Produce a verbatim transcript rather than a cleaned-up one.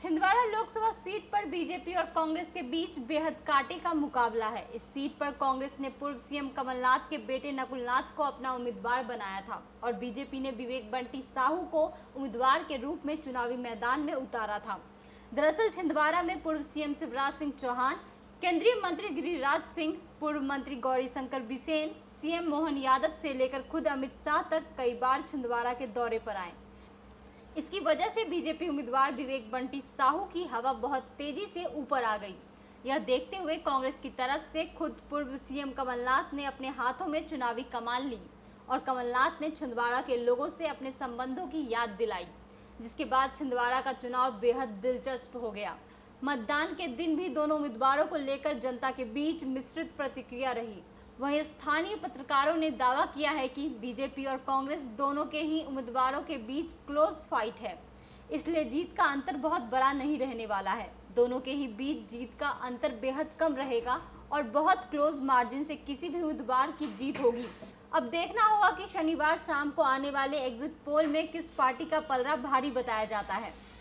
छिंदवाड़ा लोकसभा सीट पर बीजेपी और कांग्रेस के बीच बेहद कांटे का मुकाबला है। इस सीट पर कांग्रेस ने पूर्व सीएम कमलनाथ के बेटे नकुलनाथ को अपना उम्मीदवार बनाया था और बीजेपी ने विवेक बंटी साहू को उम्मीदवार के रूप में चुनावी मैदान में उतारा था। दरअसल छिंदवाड़ा में पूर्व सीएम शिवराज सिंह चौहान, केंद्रीय मंत्री गिरिराज सिंह, पूर्व मंत्री गौरीशंकर बिसेन, सीएम मोहन यादव से लेकर खुद अमित शाह तक कई बार छिंदवाड़ा के दौरे पर आए। इसकी वजह से बीजेपी उम्मीदवार विवेक बंटी साहू की हवा बहुत तेजी से ऊपर आ गई। यह देखते हुए कांग्रेस की तरफ से खुद पूर्व सीएम कमलनाथ ने अपने हाथों में चुनावी कमान ली और कमलनाथ ने छिंदवाड़ा के लोगों से अपने संबंधों की याद दिलाई, जिसके बाद छिंदवाड़ा का चुनाव बेहद दिलचस्प हो गया। मतदान के दिन भी दोनों उम्मीदवारों को लेकर जनता के बीच मिश्रित प्रतिक्रिया रही। वहीं स्थानीय पत्रकारों ने दावा किया है कि बीजेपी और कांग्रेस दोनों के ही उम्मीदवारों के बीच क्लोज फाइट है, इसलिए जीत का अंतर बहुत बड़ा नहीं रहने वाला है। दोनों के ही बीच जीत का अंतर बेहद कम रहेगा और बहुत क्लोज मार्जिन से किसी भी उम्मीदवार की जीत होगी। अब देखना होगा कि शनिवार शाम को आने वाले एग्जिट पोल में किस पार्टी का पलड़ा भारी बताया जाता है।